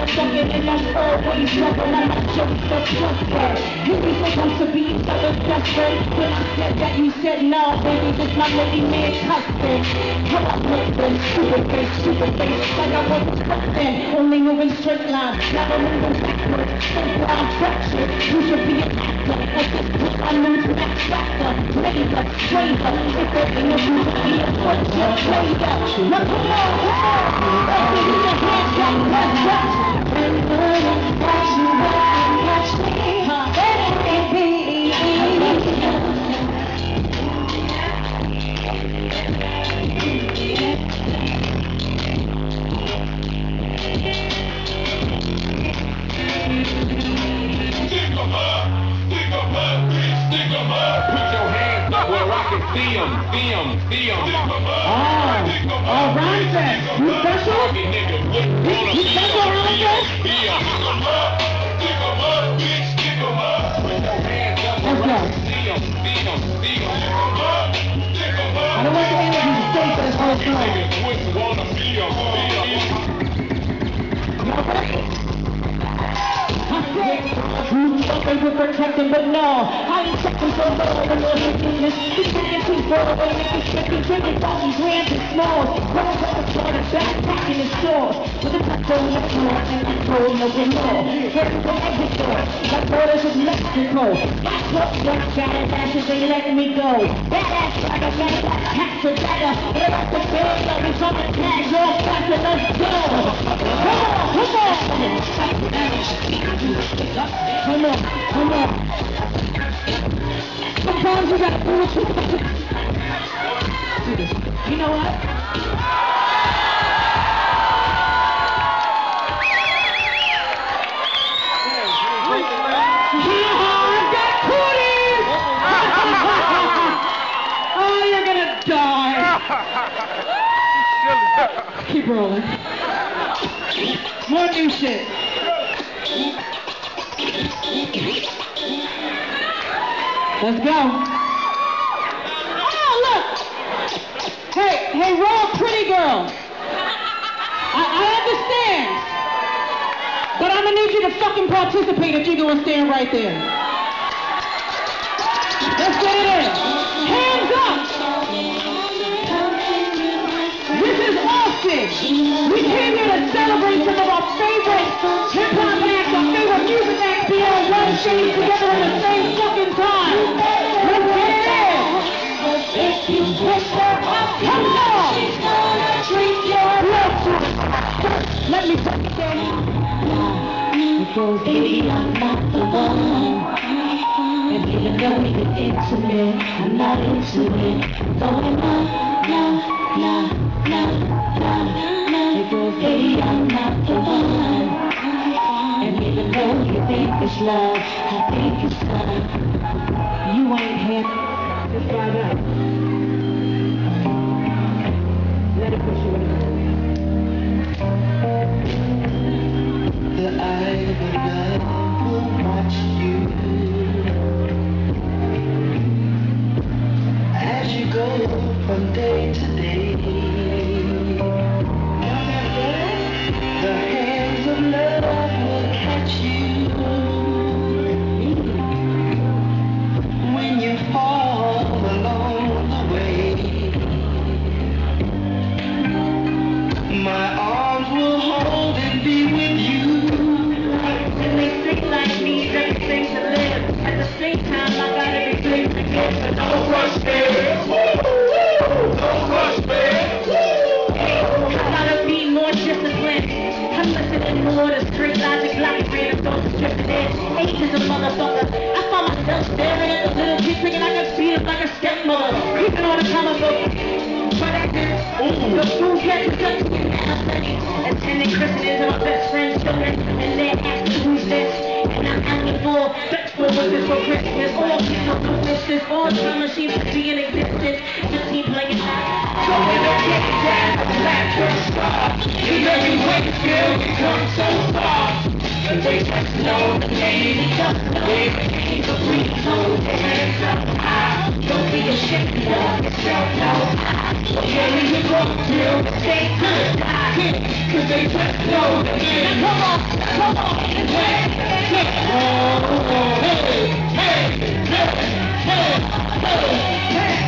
fucking and I'm always loving. I'm not just a trustworthy. You be supposed to be each other's best friend. When I said that, you said no, baby, this my lady man custom. How I look then, stupid face, like I wasn't something. Only moving straight lines, never moving backwards. Think I'm fractured. You should be an actor. At this point, I move to that factor. Laser, stranger. If there ain't no you to be a friendship trader. Now come on, let's see your hands up, let's watch. And watch you watch me. Baby, See 'em. Oh, Ron said, you special? You special, Ron said? Let's go. I don't want the energy to stay for this whole They were protecting, but no, I ain't checking for more than all your business. He's taking too far away, making tricky, drinking bodies, grands and smalls. Rolls up the corner, backpacking in stores. With a petrol in the floor, and I'm throwing no more. Here's the exit door, my borders is Mexico. That's what got his ashes, they let me go. Badass like a man, catch a dagger. They're at the field, like it's on the tags, all faster, let's go. Come on. Sometimes you gotta do what you do this. You know what? I've got cooties! Oh, you're gonna die. Keep rolling. More new shit. Let's go. Oh, look. Hey, raw pretty girl. I understand. But I'm gonna need you to fucking participate if you're gonna stand right there. Let's get it in. Hands up. This is Austin. We came here to celebrate some of our favorite hip-hop acts, our favorite music acts be on one stage together at the same fucking time. Let's get it in. If you push her up, come on. She's gonna treat your love. Let me take it down. It goes, baby, I'm not the one. And even though we get intimate, I'm not into it. Going on, it goes, baby, I'm not the one. And even though you think it's love, I think it's love. You ain't happy. Just drive out. Let it push you in. The eye of love will watch you as you go from day to day. The hands of love will catch you when you fall along the way. My arms will hold and be with you. And they think like me, everything to live. At the same time, I got everything to give. But don't rush, baby. Don't rush, baby. I gotta be more disciplined. I'm listening more to straight logic, like random thoughts stripping in. Age is a motherfucker. I found myself staring at the little kid thinking I could beat him like a stepmother. Keeping all the comic book. But I did. The food gets cut to me now. Attending christenings of my best friend's children. And they're asking who's this. And I'm asking for that's what was this for Christmas. All people do this. All time machines to be in existence. The team playing out. So we don't get down. Laugh your star. In every way still become so far. But they just know the name. Just know the name. So please hold your hands up high. Don't be ashamed of yourself, no. Here we go. till the day I die. Cause they just know that. Now come on, hey, hey, hey, hey, hey, hey, hey.